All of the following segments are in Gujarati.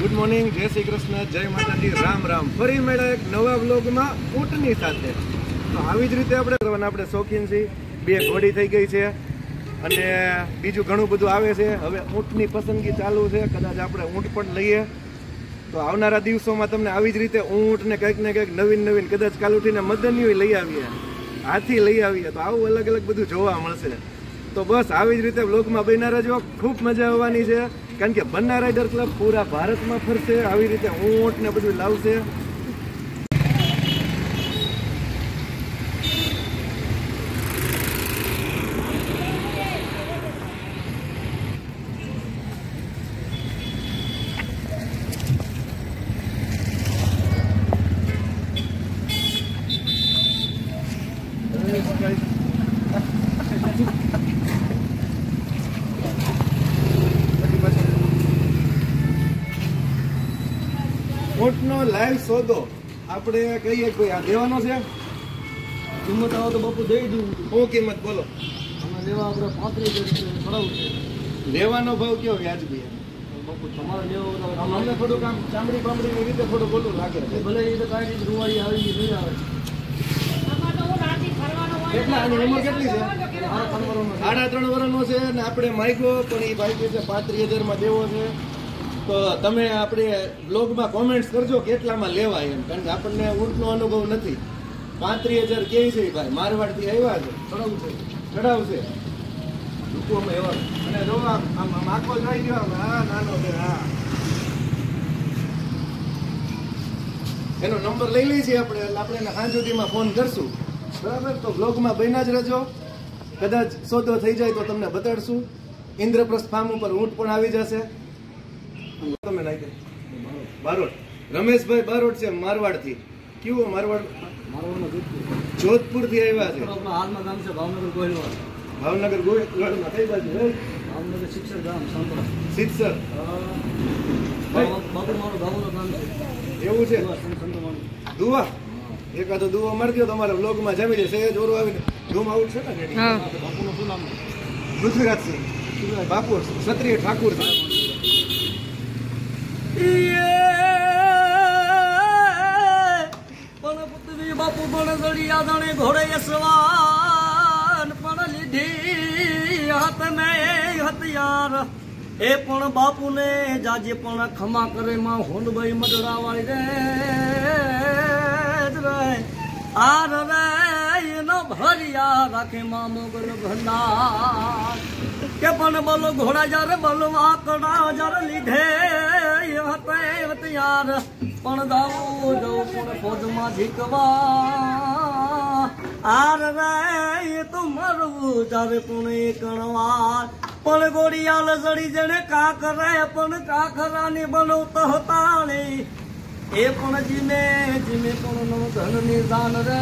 ગુડ મોર્નિંગ, જય શ્રી કૃષ્ણ, જય માતાજી, રામ રામ. ફરી મળ્યા એક નવા વ્લોગમાં ઊંટની સાથે. તો આવી જ રીતે આપણે શોખીન છીએ. બે ઘોડી થઈ ગઈ છે અને બીજું ઘણું બધું આવે છે. હવે ઊંટની પસંદગી ચાલુ છે. કદાચ આપણે ઊંટ પણ લઈએ. તો આવનારા દિવસોમાં તમને આવી જ રીતે ઊંટ ને કંઈક ને કંઈક નવીન કદાચ કાલ ઉઠીને મદનીઓ લઈ આવીએ, હાથી લઈ આવીએ, તો આવું અલગ અલગ બધું જોવા મળશે. તો બસ આવી જ રીતે વ્લોગમાં બન્યા રહેજો. ખૂબ મજા આવવાની છે, કારણ કે બન્ના રાઇડર ક્લબ પૂરા ભારતમાં ફરશે. આવી રીતે ઊંટ ને બધું લાવશે. ઊંટનો લાઈવ સોદો આપણે કહીએ કોઈ આ દેવાનો છે. કિંમત આવો તો બાપુ દઈ દઉં. શું કિંમત બોલો? આમાં લેવા આપણે 35,000 પડાવું છે. લેવાનો ભાવ કયો વ્યાજબી? બાપુ તમારે લેવો અમને થોડુંક આમ ચામડી બામડીની રીતે થોડું બોલું લાગે છે. ભલે એ તો કાંઈ રીતે રૂવાઈ આવી નહીં આવે. કેટલા આની ઉંમર કેટલી છે? 3.5 વર્ષનો છે ને આપણે માગ્યો પણ એ ભાઈ કે છે 35,000 દેવો છે. તો તમે આપણે બ્લોગમાં કોમેન્ટ્સ કરજો કેટલામાં લેવાય એમ, કારણ કે આપણને ઊંટનો અનુભવ નથી. 35,000 કે છે ભાઈ, મારવાડથી આવ્યા છે. ચડાવશે રૂપોમાં એવા. અને જો આમ આખો જાય ગયો. હા નાનો છે. હા એનો નંબર લઈ લઈએ છીએ આપણે, એટલે આપણે સાંજ સુધીમાં ફોન કરશું. બરાબર? તો બ્લોગમાં બન્યા જ રહેજો. કદાચ સોદો થઈ જાય તો તમને બતાડશું. ઇન્દ્રપ્રસ્થ ફાર્મ ઉપર ઊંટ પણ આવી જશે. તમે નાખે બારોટ, રમેશભાઈ બારોટ છે મારવાડથી. કેવું મારવાડ? જોધપુર થી આવ્યા છે. હાલમાં ગામ છે ભાવનગર ગોહિલવાડ. ભાવનગર ગોહિલવાડમાં કઈ બાજુ? ભાવનગર શિક્ષક ગામ સાંપડા. શિક્ષક બાપુ મારું ગામનું ગામ છે. એવું છે? દુવા એકાદો દુવો મારી દો તમારા વ્લોગમાં જમી જશે. જોરું આવીને ધૂમ આઉટ છે ને. બાપુનું શું નામ? પૃથ્વીરાજસિંહ બાપુ, ક્ષત્રિય ઠાકુર છે. પણ પૃથ્વી બાપુ પણ જડિયા દણે ઘોડે યશવાન પણ લીધી હાથ ને હથિયાર. એ પણ બાપુને જાજે પણ ખમા કરે માં હોંડભાઈ મડરાવાય રે આર રે એનો ભરિયા રાખે માં મોગલ ભંડાર. કે પણ બોલો ઘોડા જ્યારે બોલો આકડા જ્યારે લીધે હથિયાર પણ દાવું જવું પણ ફોજમાં ઝીકવા આર રે એ તો મરવું જ્યારે પણ એક કણવાર. પણ ગોળિયાલ જડી જણે કાકરે પણ કાકરાની બનવતો હતા ને એ પણ જીમે પણ ધન ની દાન રે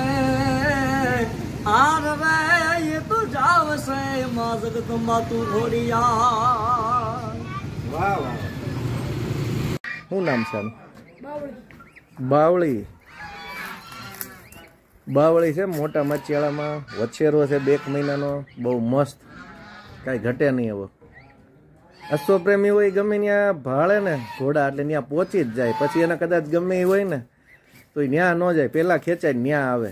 આર રે એ તો જાવશે માં જગદંબા તું ઘોડિયા. વાહ વાહ. શું નામ છે? બાવળી. બાવળી છે મોટા મચિયાળામાં. વછેરો છે 2 મહિનાનો. બહુ મસ્ત, કાંઈ ઘટે નહીં. હવે અશ્વપ્રેમી હોય ગમે ત્યાં ભાળે ને ઘોડા એટલે ત્યાં પહોંચી જ જાય. પછી એને કદાચ ગમે એ હોય ને તો ત્યાં ન જાય, પેલા ખેંચાય ત્યાં આવે.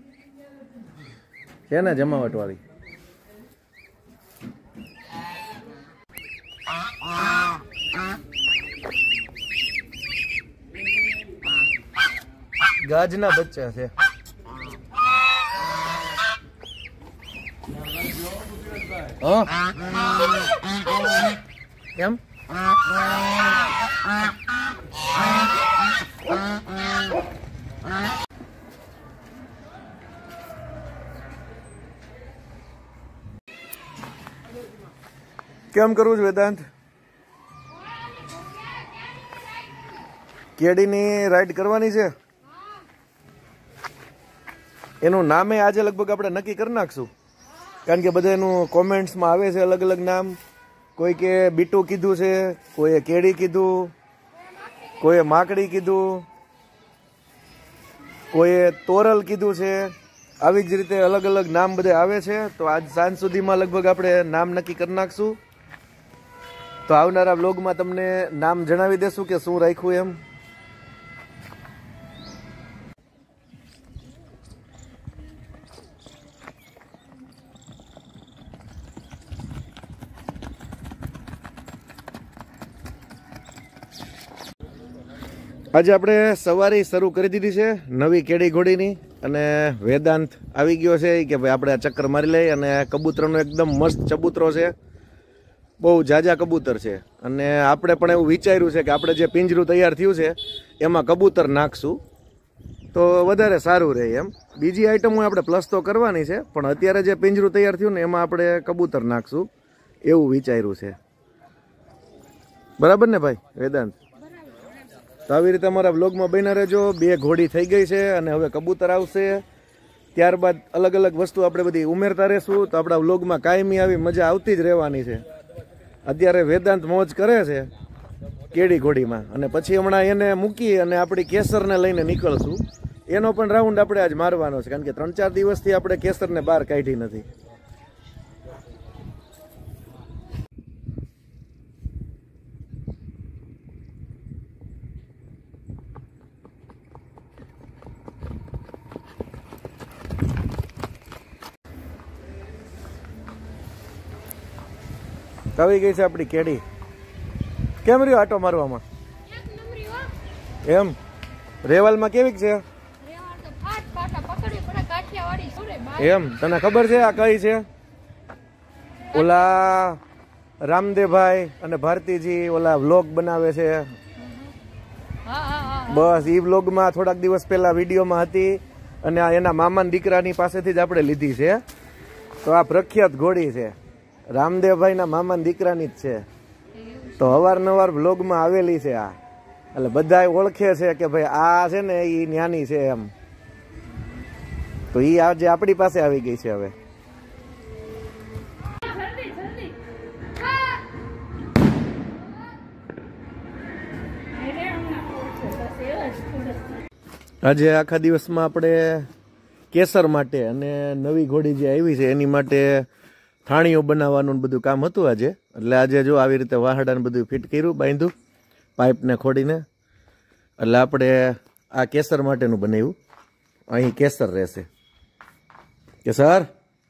છે ને જમાવટ વાળી. ગાજના બચ્ચા છે. કેમ? કેમ કરવું છે વેદાંત? કેડીની રાઈડ કરવાની છે. એનું નામે આજે લગભગ આપણે નક્કી કરી નાખશું, કારણ કે બધા એનું કોમેન્ટ્સમાં આવે છે અલગ અલગ નામ. કોઈ કે બીટુ કીધું છે, કોઈએ કેડી કીધું, કોઈએ માકડી કીધું, કોઈએ તોરલ કીધું છે. આવી જ રીતે અલગ અલગ નામ બધા આવે છે. તો આજ સાંજ સુધીમાં લગભગ આપણે નામ નક્કી કરી નાખશું. તો આવનારા વ્લોગમાં તમને નામ જણાવી દેશું કે શું રાખ્યું એમ. આજે આપણે સવારી શરૂ કરી દીધી છે નવી કેડી ઘોડીની, અને વેદાંત આવી ગયો છે કે ભાઈ આપણે આ ચક્કર મારી લઈએ. અને કબૂતરનો એકદમ મસ્ત ચબૂતરો છે, બહુ જાજા કબૂતર છે. અને આપણે પણ એવું વિચાર્યું છે કે આપણે જે પિંજરું તૈયાર થયું છે એમાં કબૂતર નાખશું તો વધારે સારું રહે એમ. બીજી આઈટમો આપણે પ્લસ તો કરવાની છે, પણ અત્યારે જે પિંજરું તૈયાર થયું ને એમાં આપણે કબૂતર નાખશું એવું વિચાર્યું છે. બરાબર ને ભાઈ વેદાંત? તો આવી રીતે અમારા વ્લોગમાં બન્યા રહેજો. 2 ઘોડી થઈ ગઈ છે અને હવે કબૂતર આવશે, ત્યારબાદ અલગ અલગ વસ્તુ આપણે બધી ઉમેરતા રહેશું. તો આપણા વ્લોગમાં કાયમી આવી મજા આવતી જ રહેવાની છે. અત્યારે વેદાંત મોજ કરે છે કેડી ઘોડીમાં, અને પછી હમણાં એને મૂકી અને આપણી કેસરને લઈને નીકળશું. એનો પણ રાઉન્ડ આપણે આજ મારવાનો છે, કારણ કે 3-4 દિવસથી આપણે કેસરને બહાર કાઢી નથી. આવી ગઈ છે આપણી કેડી. કેમ રહ્યો આટો મારવામાં? એમ રેવાલમાં કેવી છે એમ? તને ખબર છે આ કઈ છે? ઓલા રામદેવભાઈ અને ભારતીજી ઓલા વ્લોગ બનાવે છે, બસ ઈ વ્લોગમાં થોડાક દિવસ પહેલા વિડીયોમાં હતી. અને આ એના મામાના દીકરાની પાસેથી જ આપણે લીધી છે. તો આ પ્રખ્યાત ઘોડી છે, રામદેવભાઈના મામાના દીકરાની જ છે. તો અવારનવાર વ્લોગમાં આવેલી છે આ, એટલે બધા ઓળખે છે કે ભાઈ આ છે ને એ ન્યાની છે એમ. તો એ આજે આપણી પાસે આવી ગઈ છે હવે. આજે આખા દિવસમાં આપણે કેસર માટે અને નવી ઘોડી જે આવી છે એની માટે થાણીઓ બનાવવાનું બધું કામ હતું આજે. એટલે આજે જો આવી રીતે વાહડાને બધું ફિટ કર્યું, બાંધ્યું પાઇપને ખોડીને. એટલે આપણે આ કેસર માટેનું બનાવ્યું. અહીં કેસર રહેશે કેસર.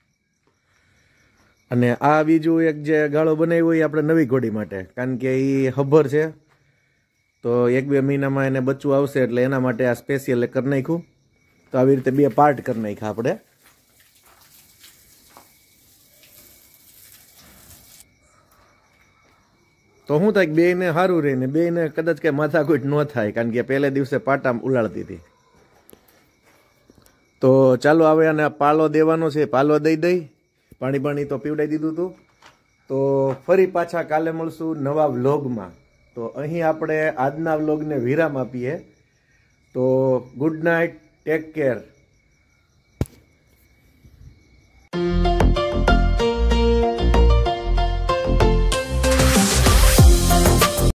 અને આ બીજું એક જે ગાળો બનાવ્યો એ આપણે નવી ઘોડી માટે, કારણ કે એ ખબર છે તો 1-2 મહિનામાં એને બચ્ચું આવશે, એટલે એના માટે આ સ્પેશિયલ કરી નાખ્યું. તો આવી રીતે 2 પાર્ટ કરી નાખ્યા આપણે. તો શું થાય, બેયને સારું રહે ને બેયને કદાચ કઈ માથાકૂટ ન થાય, કારણ કે પહેલે દિવસે પાટા ઉલાળતી હતી. તો ચાલો હવે આને પાલો દેવાનો છે, પાલો દઈ પાણી તો પીવડાવી દીધું હતું. તો ફરી પાછા કાલે મળશું નવા વ્લોગમાં. તો અહીં આપણે આજના વ્લોગને વિરામ આપીએ. તો ગુડ નાઇટ, ટેક કેર.